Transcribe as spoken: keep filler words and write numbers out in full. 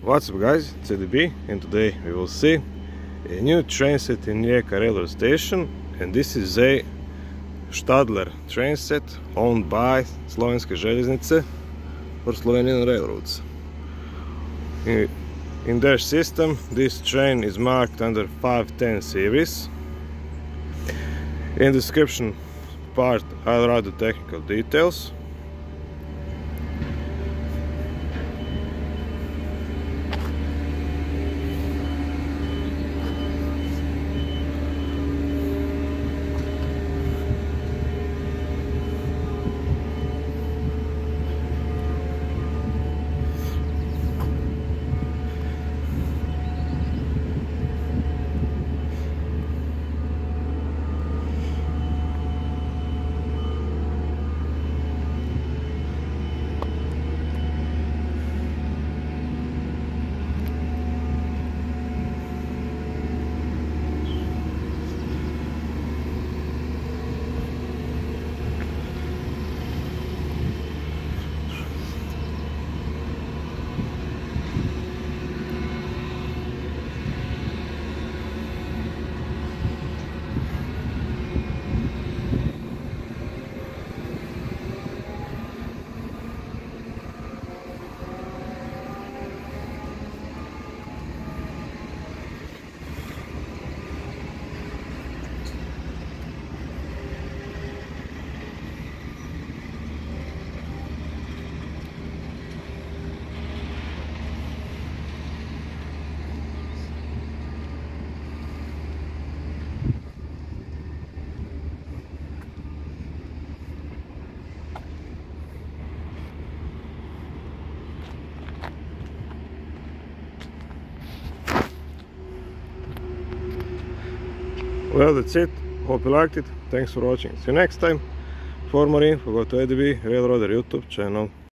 What's up guys, it's C D B, and today we will see a new train set in Rijeka railway station, and this is a Stadler train set owned by Slovenske Železnice or Slovenian railroads. In, in their system, this train is marked under five ten series. In the description part I'll write the technical details. Well, that's it. Hope you liked it. Thanks for watching. See you next time. For more info, go to A D B Railroader YouTube channel.